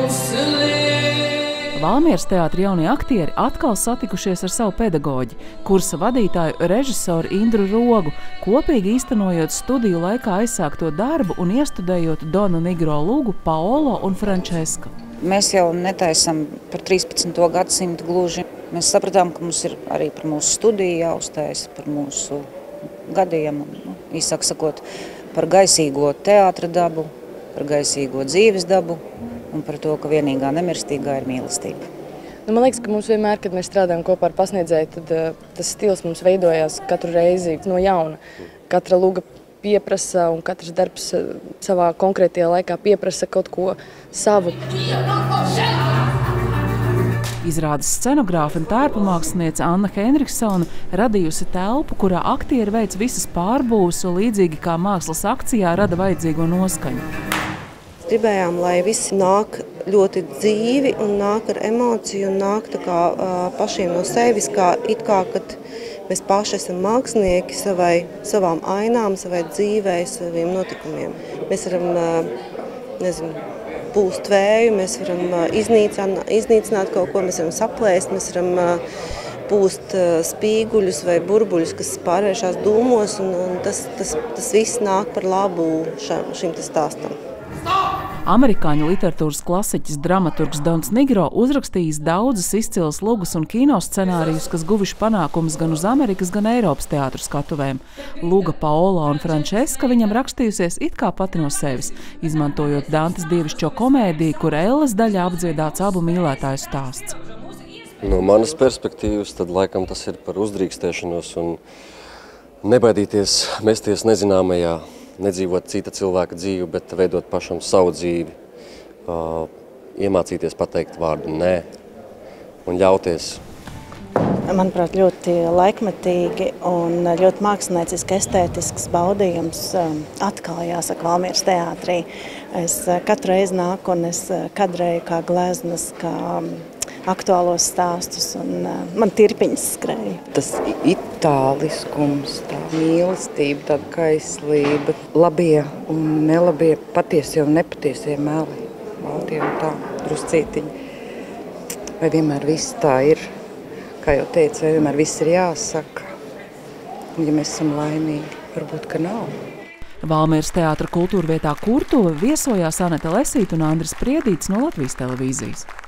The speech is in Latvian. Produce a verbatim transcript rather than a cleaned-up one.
Valmieras teātra jaunie aktieri atkal satikušies ar savu pedagoģi, kursa vadītāju režisoru Indru Rogu, kopīgi īstenojot studiju laikā aizsākto darbu un iestudējot Dona Nigro Lugu, Paolo un Francesku. Mēs jau netaisam par trīspadsmito gadsimtu gluži. Mēs sapratām, ka mums ir arī par mūsu studiju jāuztais, par mūsu gadiem, nu, īsāk sakot, par gaisīgo teātra dabu, par gaisīgo dzīves dabu un par to, ka vienīgā nemirstīgā ir mīlestība. Nu, man liekas, ka mums vienmēr, kad mēs strādājam kopā ar pasniedzēju, tad uh, tas stils mums veidojās katru reizi no jauna. Katra luga pieprasa un katrs darbs uh, savā konkrētajā laikā pieprasa kaut ko savu. Izrādes scenogrāfa un tērpa māksliniece Anna Henriksona radījusi telpu, kurā aktieri veic visas pārbūves un līdzīgi kā mākslas akcijā rada vajadzīgo noskaņu. Gribējām, lai viss nāk ļoti dzīvi un nāk ar emociju un nāk tā kā uh, pašiem no sevis, kā it kā, kad mēs paši esam mākslinieki savai, savām ainām, savai dzīvei, saviem notikumiem. Mēs varam, uh, nezinu, pūst vēju, mēs varam uh, iznīcināt, iznīcināt kaut ko, mēs varam saplēst, mēs varam uh, pūst uh, spīguļus vai burbuļus, kas pārvēršās dūmos, un, un tas, tas, tas viss nāk par labu šam, šim te stāstam. Amerikāņu literatūras klasiķis dramaturgs Dons Nigro uzrakstījis daudzas izcilas lugas un kino scenārijus, kas guvuši panākumus gan uz Amerikas, gan Eiropas teātru skatuvēm. Luga Paolo un Franceska viņam rakstījusies it kā pati no sevis, izmantojot Dantes dievišķo komēdiju, kur elles daļā apdziedāts abu mīlētāju stāsts. No manas perspektīvas tad laikam tas ir par uzdrīkstēšanos un nebaidīties mesties nezināmajā, nedzīvot cita cilvēka dzīvi, bet veidot pašam savu dzīvi, uh, iemācīties pateikt vārdu nē un ļauties. Manuprāt, ļoti laikmetīgi un ļoti mākslinieciski estētisks baudījums atkal jāsaka Valmieras teātrī. Es katru reizi nāku un es kadrēju kā gleznas, kā aktuālos stāstus, un uh, man tirpiņas skrēja. Tas itāliskums, tā mīlestība, tā kaislība, labie un nelabie, patiesie un nepatiesie meli, baltie un tā, druscītiņi. Vai vienmēr viss tā ir, kā jau teicu, vai vienmēr viss ir jāsaka, un ja mēs esam laimīgi, varbūt, ka nav. Valmieras teātra kultūra vietā Kurtuve viesojās Anete Lesīte un Andris Priedītis no Latvijas televīzijas.